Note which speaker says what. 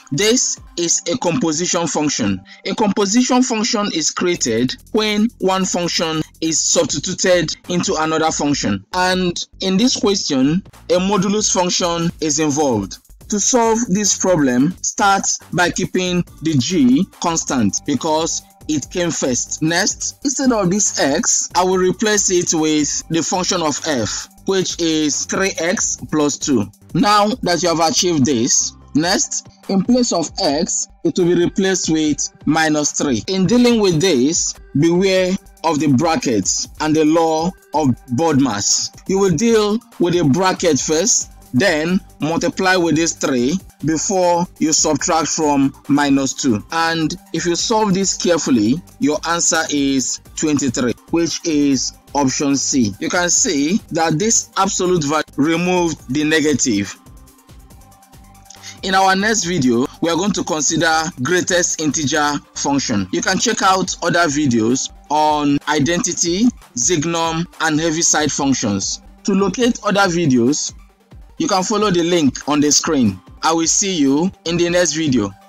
Speaker 1: This is a composition function. A composition function is created when one function is substituted into another function. And in this question, a modulus function is involved. To solve this problem, start by keeping the g constant because it came first. Next, instead of this x, I will replace it with the function of f, which is 3x plus 2. Now that you have achieved this, next, in place of x, it will be replaced with minus 3. In dealing with this, beware of the brackets and the law of BODMAS. You will deal with the bracket first, then multiply with this 3 before you subtract from minus 2. And if you solve this carefully, your answer is 23, which is option C. You can see that this absolute value removed the negative. In our next video, we are going to consider greatest integer function. You can check out other videos on identity, Zygnum, and Heaviside functions. To locate other videos, you can follow the link on the screen. I will see you in the next video.